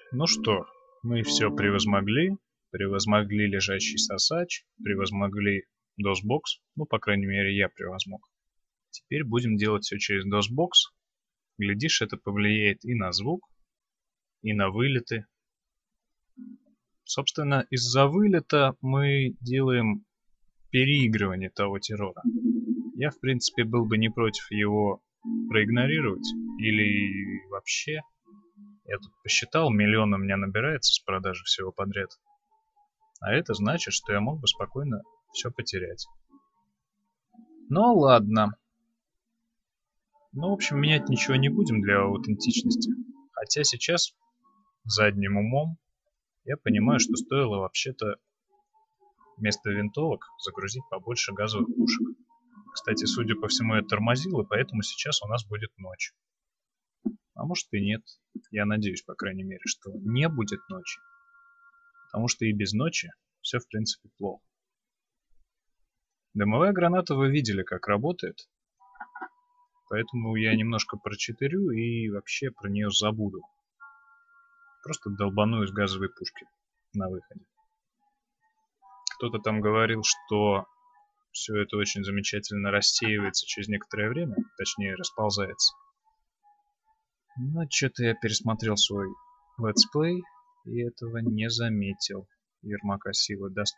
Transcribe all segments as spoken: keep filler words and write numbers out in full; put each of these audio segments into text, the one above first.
Ну что, мы все превозмогли. Превозмогли лежащий сосач, превозмогли досбокс. Ну, по крайней мере, я превозмог. Теперь будем делать все через досбокс. Глядишь, это повлияет и на звук, и на вылеты. Собственно, из-за вылета мы делаем переигрывание того террора. Я, в принципе, был бы не против его проигнорировать или вообще. Я тут посчитал, миллион у меня набирается с продажи всего подряд. А это значит, что я мог бы спокойно все потерять. Ну ладно. Ну, в общем, менять ничего не будем для аутентичности. Хотя сейчас задним умом я понимаю, что стоило вообще-то вместо винтовок загрузить побольше газовых пушек. Кстати, судя по всему, я тормозил, и поэтому сейчас у нас будет ночь. А может и нет. Я надеюсь, по крайней мере, что не будет ночи. Потому что и без ночи все, в принципе, плохо. Дымовая граната вы видели, как работает. Поэтому я немножко прочитерю и вообще про нее забуду. Просто долбану из газовой пушки на выходе. Кто-то там говорил, что все это очень замечательно рассеивается через некоторое время, точнее расползается. Но что-то я пересмотрел свой летсплей и этого не заметил. Ермака силы даст.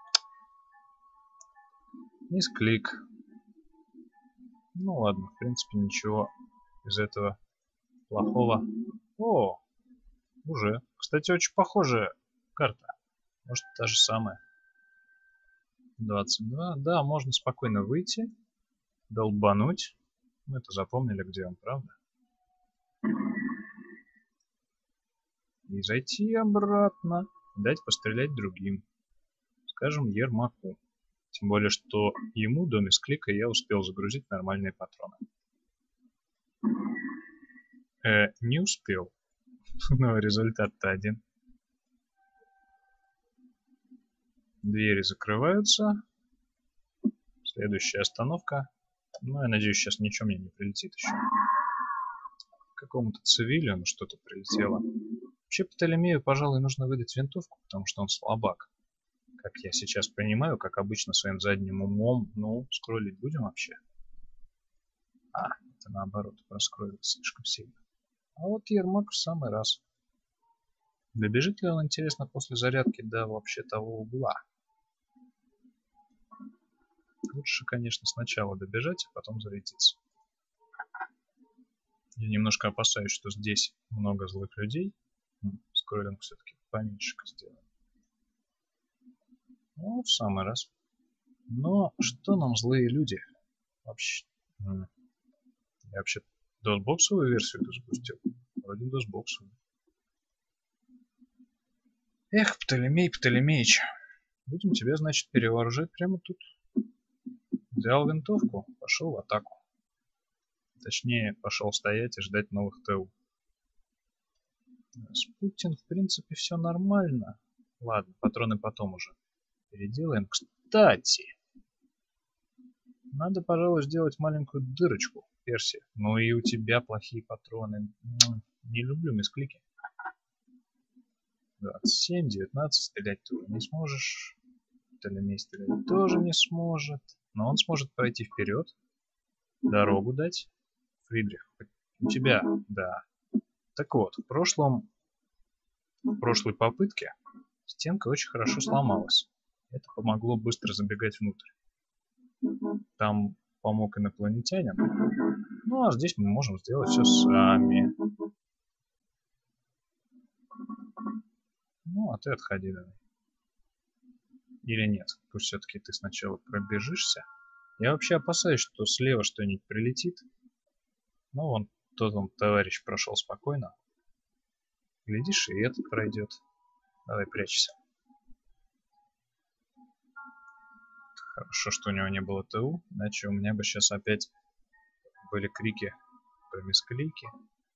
Мисклик. Ну ладно, в принципе ничего из этого плохого. О, уже. Кстати, очень похожая карта. Может, та же самая. двадцать два. Да, можно спокойно выйти, долбануть. Мы это запомнили, где он, правда? И зайти обратно. Дать пострелять другим. Скажем, Ермаку. Тем более, что ему до мисклика я успел загрузить нормальные патроны. Э, не успел. Но результат-то один. Двери закрываются. Следующая остановка. Ну, я надеюсь, сейчас ничего мне не прилетит еще. Какому-то цивилину что-то прилетело. Вообще, Птолемею, пожалуй, нужно выдать винтовку, потому что он слабак. Как я сейчас понимаю, как обычно своим задним умом. Ну, скроллить будем вообще? А, это наоборот, проскроллить слишком сильно. А вот Ермак в самый раз. Добежит ли он, интересно, после зарядки до вообще того угла? Лучше, конечно, сначала добежать, а потом зарядиться. Я немножко опасаюсь, что здесь много злых людей. Скроллинг все-таки поменьше сделаем. Ну, в самый раз. Но что нам злые люди? Вообще. Я вообще досбоксовую версию запустил. Вроде досбоксовую. Эх, Птолемей, Птолемеич. Будем тебя, значит, перевооружать прямо тут. Взял винтовку, пошел в атаку. Точнее, пошел стоять и ждать новых ТУ. С Путин, в принципе, все нормально. Ладно, патроны потом уже переделаем. Кстати, надо, пожалуй, сделать маленькую дырочку, Перси. Ну и у тебя плохие патроны. Не люблю мисклики. двадцать семь, девятнадцать, стрелять ты уже не сможешь. Птолемей стрелять тоже не сможет. Но он сможет пройти вперед, дорогу дать. Фридрих, у тебя, да. Так вот, в прошлом, в прошлой попытке стенка очень хорошо сломалась. Это помогло быстро забегать внутрь. Там помог инопланетянин. Ну, а здесь мы можем сделать все сами. Ну, а ты отходи давай. Или нет, пусть все-таки ты сначала пробежишься. Я вообще опасаюсь, что слева что-нибудь прилетит. Ну, вон тот он, товарищ, прошел спокойно. Глядишь, и этот пройдет. Давай, прячься. Хорошо, что у него не было ТУ, иначе у меня бы сейчас опять были крики про мисклики.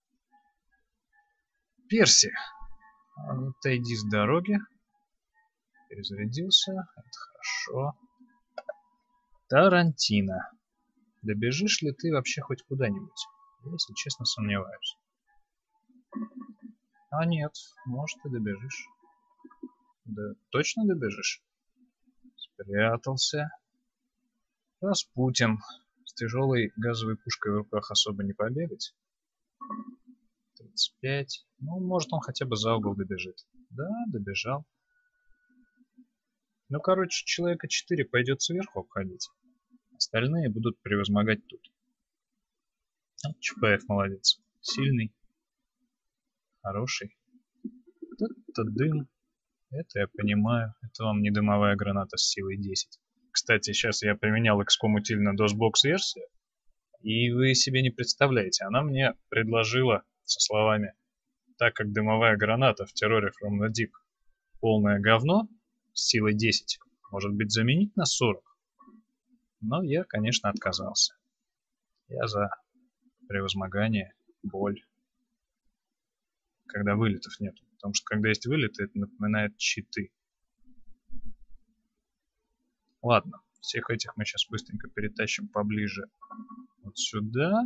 Перси, отойди с дороги. Перезарядился, это хорошо. Тарантино. Добежишь ли ты вообще хоть куда-нибудь? Я, если честно, сомневаюсь. А нет, может, и добежишь. Да точно добежишь? Спрятался. Распутин. С тяжелой газовой пушкой в руках особо не побегать. тридцать пять. Ну, может, он хотя бы за угол добежит. Да, добежал. Ну, короче, человека четыре пойдет сверху обходить. Остальные будут превозмогать тут. А, Чапаев молодец. Сильный. Хороший. Это дым. Это я понимаю. Это вам не дымовая граната с силой десять. Кстати, сейчас я применял икс ком утильно DOSBox версию. И вы себе не представляете, она мне предложила со словами: так как дымовая граната в терроре From the Deep полное говно с силой десять, может быть, заменить на сорок? Но я, конечно, отказался. Я за превозмогание, боль. Когда вылетов нет. Потому что когда есть вылеты, это напоминает читы. Ладно, всех этих мы сейчас быстренько перетащим поближе вот сюда.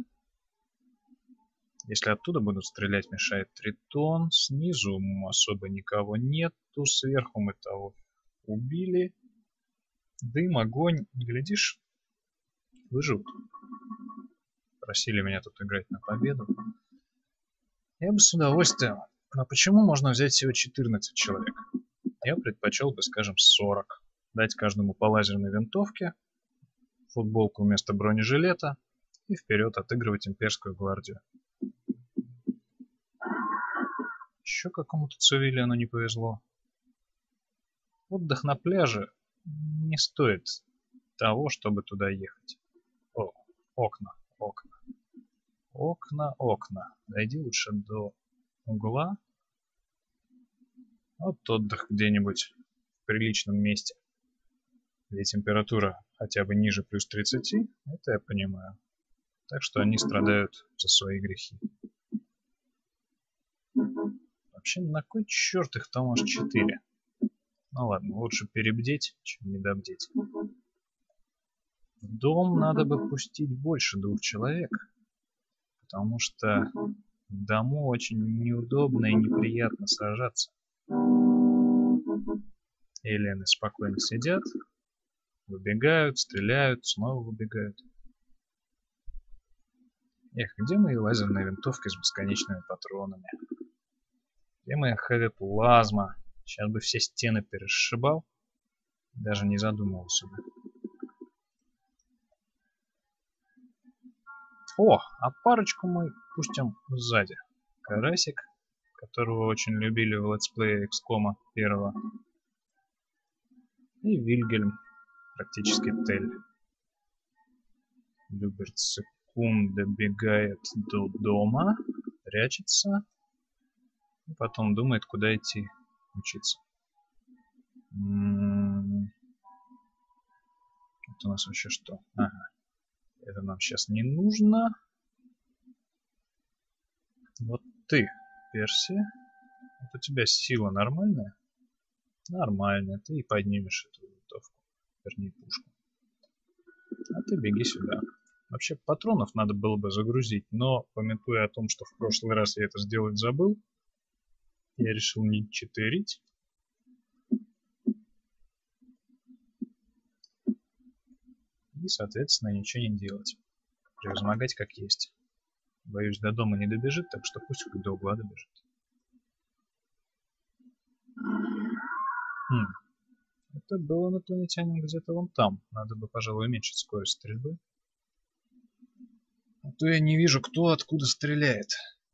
Если оттуда будут стрелять, мешает тритон. Снизу особо никого нету. Сверху мы того убили. Дым, огонь. Глядишь, выживут. Просили меня тут играть на победу. Я бы с удовольствием. Но почему можно взять всего четырнадцать человек? Я предпочел бы, скажем, сорок. Дать каждому по лазерной винтовке, футболку вместо бронежилета и вперед отыгрывать имперскую гвардию. Еще какому-то цивилиану не повезло. Отдых на пляже не стоит того, чтобы туда ехать. О, окна, окна. Окна, окна. Дойди лучше до угла. Вот отдых где-нибудь в приличном месте. Где температура хотя бы ниже плюс тридцати, это я понимаю. Так что они страдают за свои грехи. Вообще, на кой черт их там аж четыре? Ну ладно, лучше перебдеть, чем недобдеть. В дом надо бы пустить больше двух человек, потому что в дому очень неудобно и неприятно сражаться. Эллины спокойно сидят, выбегают, стреляют, снова выбегают. Эх, где мои лазерные винтовки с бесконечными патронами? Где моя хэви-плазма? Сейчас бы все стены пересшибал. Даже не задумывался бы. О, а парочку мы пустим сзади. Карасик, которого очень любили в летсплее икс ком первого. И Вильгельм, практически Тель. Люберт Секунд добегает до дома, прячется. И потом думает, куда идти учиться. М-м-м. Это у нас вообще что? Ага. Это нам сейчас не нужно. Вот ты, Перси. Вот у тебя сила нормальная? Нормальная. Ты и поднимешь эту винтовку. Вернее, пушку. А ты беги сюда. Вообще, патронов надо было бы загрузить, но, памятуя о том, что в прошлый раз я это сделать забыл, я решил не читерить. И, соответственно, ничего не делать. Превозмогать как есть. Боюсь, до дома не добежит, так что пусть хоть до угла добежит. Хм. Это был инопланетянин где-то вон там. Надо бы, пожалуй, уменьшить скорость стрельбы. А то я не вижу, кто откуда стреляет.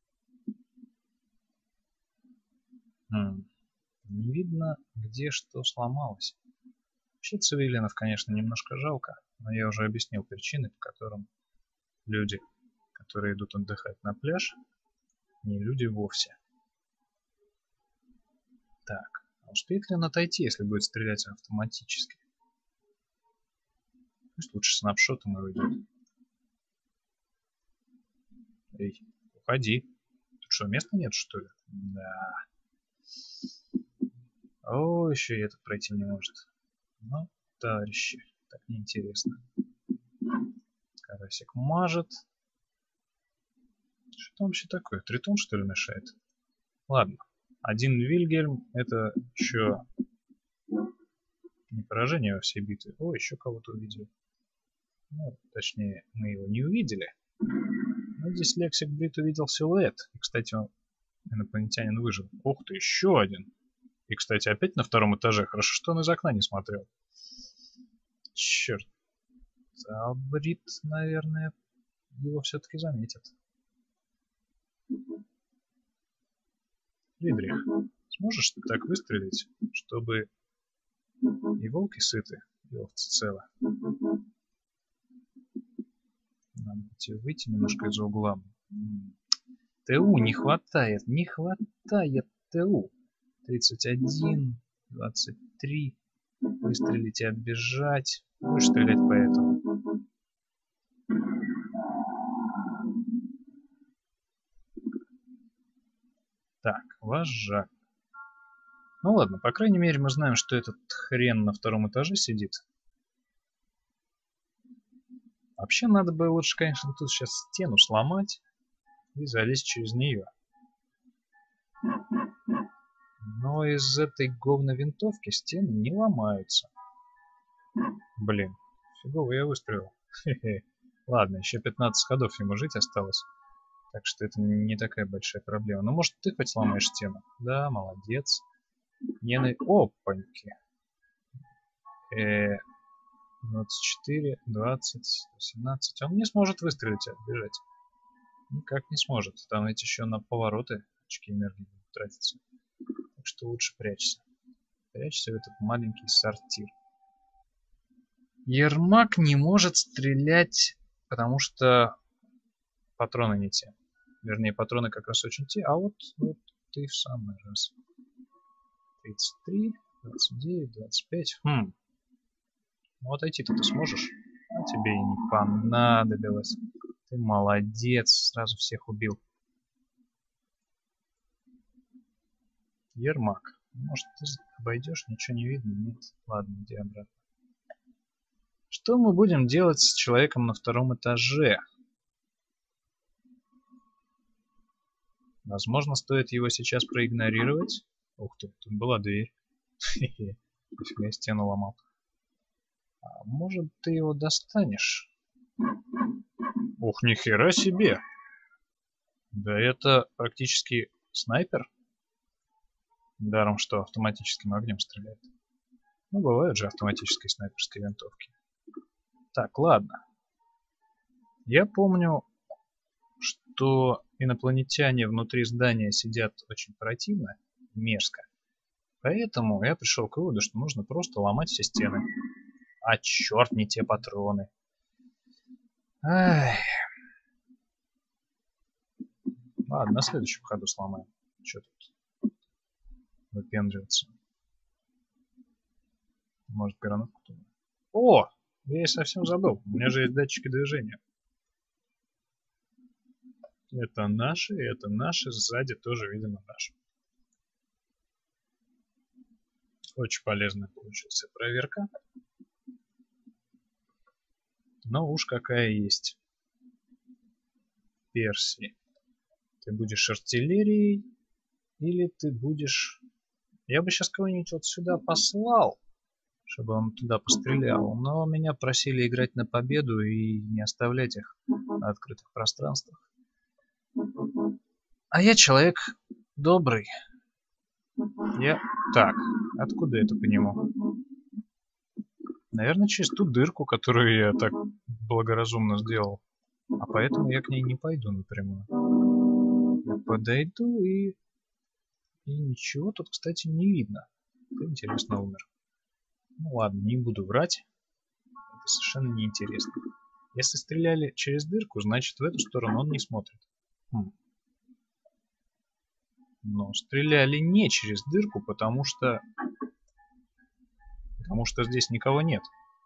Хм. Не видно, где что сломалось. Вообще цивилинов, конечно, немножко жалко, но я уже объяснил причины, по которым люди, которые идут отдыхать на пляж, не люди вовсе. Так, а успеет ли он отойти, если будет стрелять автоматически? Пусть лучше снапшотом и уйдет. Эй, уходи. Тут что, места нет, что ли? Да. О, еще и этот пройти не может. Ну, товарищи, так неинтересно. Карасик мажет. Что там вообще такое? Тритон, что ли, мешает? Ладно. Один Вильгельм — это еще не поражение во всей битве. О, еще кого-то увидели. Ну, точнее, мы его не увидели. Но здесь Лексик Брит увидел силуэт. И, кстати, он, инопланетянин выжил. Ух ты, еще один. И, кстати, опять на втором этаже. Хорошо, что он из окна не смотрел. Черт. А Брит, наверное, его все-таки заметит. Фридрих, сможешь ты так выстрелить, чтобы и волки сыты, и овцы целы? Надо тебе выйти немножко из угла. ТУ не хватает, не хватает ТУ. тридцать один, двадцать три. Выстрелить и оббежать. Будешь стрелять по этому. Так, вожак. Ну ладно, по крайней мере мы знаем, что этот хрен на втором этаже сидит. Вообще надо бы лучше, конечно, тут сейчас стену сломать и залезть через нее. Но из этой говновинтовки стены не ломаются. Блин, фигово я выстрелил. Хе-хе. Ладно, еще пятнадцать ходов ему жить осталось. Так что это не такая большая проблема. Ну, может, ты хоть сломаешь стену? Да, молодец. Не на... Опаньки. Э, двадцать четыре, двадцать, восемнадцать. Он не сможет выстрелить и отбежать. Никак не сможет. Там ведь еще на повороты очки энергии будут тратиться. Так что лучше прячься. Прячься в этот маленький сортир. Ермак не может стрелять, потому что патроны не те. Вернее, патроны как раз очень те, а вот, вот ты в самый раз. тридцать три, двадцать девять, двадцать пять. Хм. Ну отойти-то ты сможешь? А тебе и не понадобилось. Ты молодец, сразу всех убил. Ермак. Может, ты обойдешь, ничего не видно? Нет. Ладно, иди обратно. Что мы будем делать с человеком на втором этаже? Возможно, стоит его сейчас проигнорировать. Ух ты, тут была дверь. Хе-хе. Нифига, я стену ломал. А может, ты его достанешь? Ух, нихера себе! Да это практически снайпер. Даром, что автоматическим огнем стреляет. Ну, бывают же автоматические снайперские винтовки. Так, ладно. Я помню, что инопланетяне внутри здания сидят очень противно, мерзко. Поэтому я пришел к выводу, что нужно просто ломать все стены. А черт, не те патроны. Ай. Ладно, на следующем ходу сломаем. Что тут выпендриваться? Может, гранатку туда? О! Я и совсем забыл. У меня же есть датчики движения. Это наши, это наши. Сзади тоже, видимо, наши. Очень полезная получилась проверка. Но уж какая есть. Перси. Ты будешь артиллерией или ты будешь... Я бы сейчас кого-нибудь вот сюда послал, чтобы он туда пострелял, но меня просили играть на победу и не оставлять их на открытых пространствах. А я человек добрый. Я... Так, откуда это по нему? Наверное, через ту дырку, которую я так благоразумно сделал. А поэтому я к ней не пойду напрямую. Я подойду и... И ничего тут, кстати, не видно. Ты, интересно, умер. Ну ладно, не буду врать. Это совершенно неинтересно. Если стреляли через дырку, значит в эту сторону он не смотрит. Хм. Но стреляли не через дырку, потому что... Потому что здесь никого нет.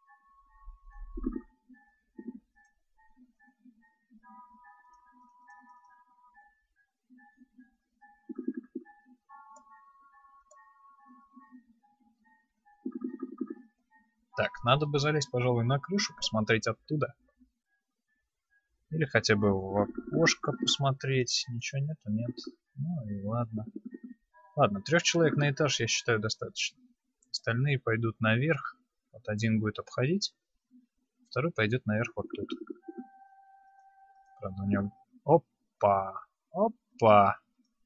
Так, надо бы залезть, пожалуй, на крышу, посмотреть оттуда. Или хотя бы в окошко посмотреть. Ничего нету, нет. Ну и ладно. Ладно, трех человек на этаж я считаю достаточно. Остальные пойдут наверх. Вот один будет обходить, второй пойдет наверх вот тут. Правда, у него... Опа! Опа!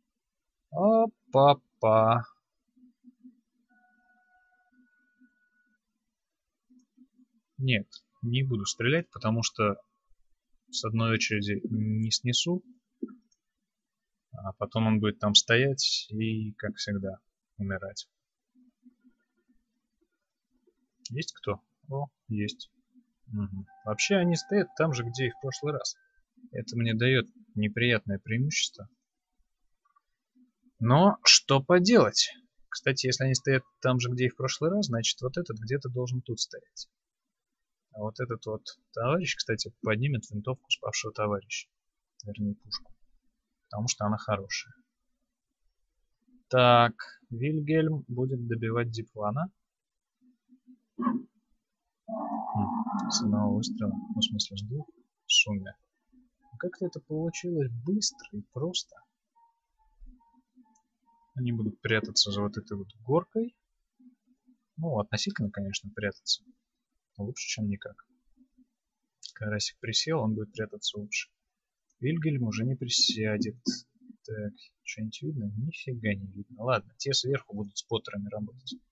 Опа-па! Нет, не буду стрелять, потому что с одной очереди не снесу, а потом он будет там стоять и, как всегда, умирать. Есть кто? О, есть. Угу. Вообще они стоят там же, где и в прошлый раз. Это мне дает неприятное преимущество. Но что поделать? Кстати, если они стоят там же, где и в прошлый раз, значит вот этот где-то должен тут стоять. А вот этот вот товарищ, кстати, поднимет винтовку спавшего товарища. Вернее, пушку. Потому что она хорошая. Так, Вильгельм будет добивать Диплана. Хм, с одного выстрела, ну, в смысле, с двух, в сумме. Как-то это получилось быстро и просто. Они будут прятаться за вот этой вот горкой. Ну, относительно, конечно, прятаться. Лучше, чем никак. Карасик присел, он будет прятаться лучше. Вильгельм уже не присядет. Так, что-нибудь видно? Нифига не видно. Ладно, те сверху будут споттерами работать.